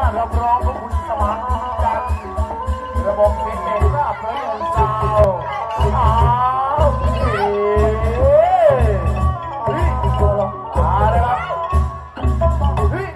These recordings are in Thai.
รับรองของคุณสมานจากระบบเป็นเอกราชเลยสาวอ้าวเฮ้ยตัวลงมาเลยครับเฮ้ย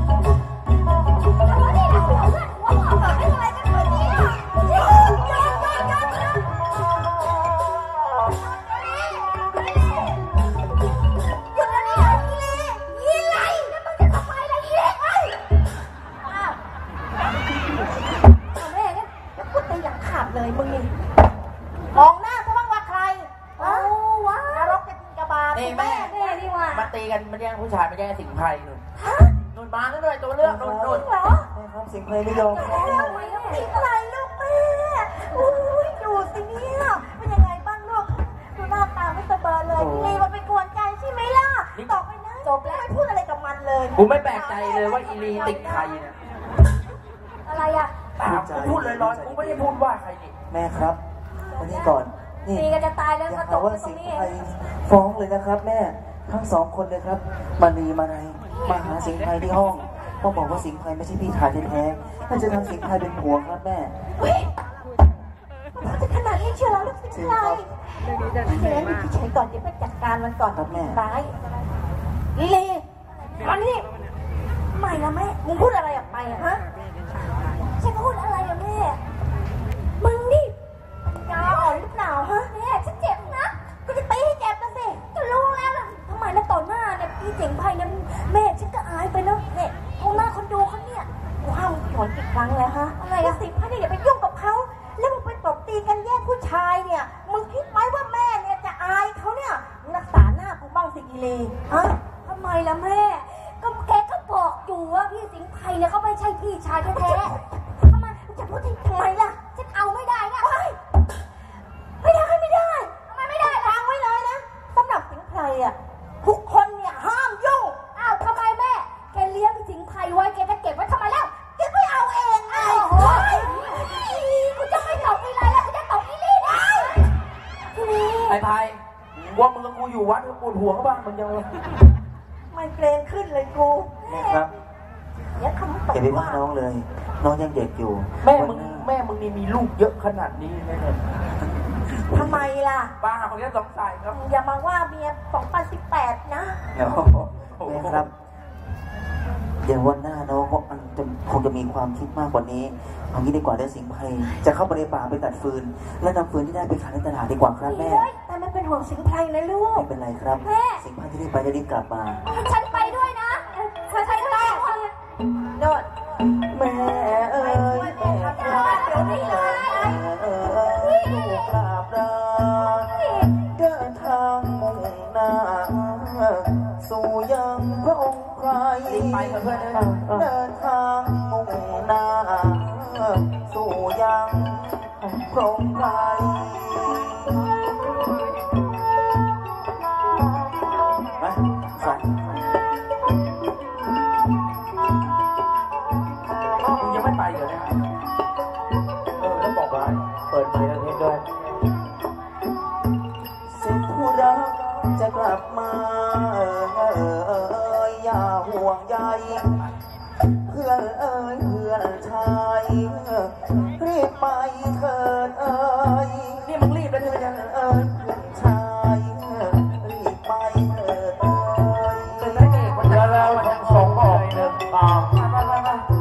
เลยมึงนี่มองหน้าซะบ้างว่าใครโอ้ว้านรกจะกินกระบาลนี่แม่นี่ว่ามาตีกันมันแย่งผู้ชายมันแย่งสิงห์ไพรนุ่นมาแล้วด้วยตัวเลือกนุ่นเหรอครับสิงห์ไพรไม่ยอมสิงห์ไพรลูกแม่อุ้ยดูสิเนี่ยเป็นยังไงบ้างลูกดูหน้าตาไม่สบายเลยนี่มันเป็นกวนใจใช่ไหมล่ะตอบไปนะจบแล้วไม่พูดอะไรกับมันเลยกูไม่แปลกใจเลยว่าอีลีติดใครเนี่ยอะไรอ่ะกูพูดเลยร้อนกูไม่ได้พูดว่าใครนี่แม่ครับวันนี้ก่อนนี่ตีกันจะตายแล้วก็ตกว่าสิงห์ไพรฟ้องเลยนะครับแม่ทั้งสองคนเลยครับมานีมาไนมาหาสิงห์ไพรที่ห้องต้องบอกว่าสิงห์ไพรไม่ใช่พี่ชายแท้ๆมันจะทำสิงห์ไพรเป็นผัวครับแม่มันจะขนาดนี้เชียวแล้วลูกสิงห์ไพรเดี๋ยวพี่เฉยก่อนเดี๋ยวไปจัดการมันก่อนครับแม่ร้ายลิลีมานี่ไม่นะแม่มึงพูดอะไรออกไปอะฮะฉันพูดอะไรอะแม่มึงนี่ยาอ่อนหรือเปล่าฮะแม่ฉันเจ็บนะก็จะตีให้เจ็บนะสิจะรู้แล้วล่ะทำไมนะต่อหน้าเนี่ยพี่เจ๋งไพเนี่ยแม่ฉันก็อายไปนะเนี่ยตรงหน้าคนดูเขาเนี่ยว้าวหอนกี่ครั้งแล้วฮะอะไรอะสิพ่อเนี่ยอย่าไปยุ่งกับเขาแล้วมึงไปตบตีกันแย่งผู้ชายเนี่ยมึงคิดไหมว่าแม่เนี่ยจะอายเขาเนี่ยรักษาหน้ากูบ้างสิกีเลฮะทำไมล่ะแม่ก็แกก็บอกอยู่ว่าพี่สิงห์ไพเนี่ยเขาไม่ใช่พี่ชายแท้ๆทำไมจะพูดทำไมล่ะฉันเอาไม่ได้นะไม่ได้ทำไมไม่ได้ฟังไว้เลยนะสำหรับสิงห์ไพอะทุกคนเนี่ยห้ามยุ่งอ้าวทำไมแม่แกเลี้ยงสิงห์ไพไว้แกจะเก็บไว้ทำไมแล้วแกไม่เอาเองอ้าวโอ้ยกูจะไม่ตกอีไรแล้วกูจะตกอีลี่ได้ไอ้ไพว่ามึงกับกูอยู่วัดกูปวดหัวเขาบ้างมันยังมันเกรงขึ้นเลยกูครับอย่าไปว่าน้องเลยน้องยังเด็กอยู่แม่มึงนี่มีลูกเยอะขนาดนี้เลยทำไมล่ะบ้าคนนี้สงสัยครับอย่ามาว่าเมีย2018นะแม่ครับเดี๋ยววันหน้าน้องคงจะมีความคิดมากกว่านี้เอางี้ดีกว่าได้สิงห์ไพรจะเข้าไปในป่าไปตัดฟืนและนำฟืนที่ได้ไปขายในตลาดดีกว่าครับแม่แต่มันเป็นห่วงสิงห์ไพรนะลูกไม่เป็นไรครับสิงห์ไพรที่ได้ไปจะรีบกลับมาฉันไปด้วยนะฉันไปด้วยโดดแม่เอ้ยแม่ครับเดี๋ยวนี้เลยลูกกราบลาเดินทางมุ่งหน้าสู่ยังพระองค์ไพรเดินทางมุ่งหน้าสู่ยังพระองค์ไพรยังไม่ไปเหรอเนี่ยแล้วบอกว่าเปิดไมค์แล้วเทปด้วยเสร็จผู้รักจะกลับมาอย่าห่วงใยเพื่อนเอ๋ยเพื่อนชายรีบไปเถิดเอ๋ยนี่มึงรีบแล้วใช่ไหมจ๊ะเอ๋ยเพื่อนชายรีบไปเถิดเอ๋ยเป็นนักเอกวันนี้แล้วมันยังส่งออกเดินตาม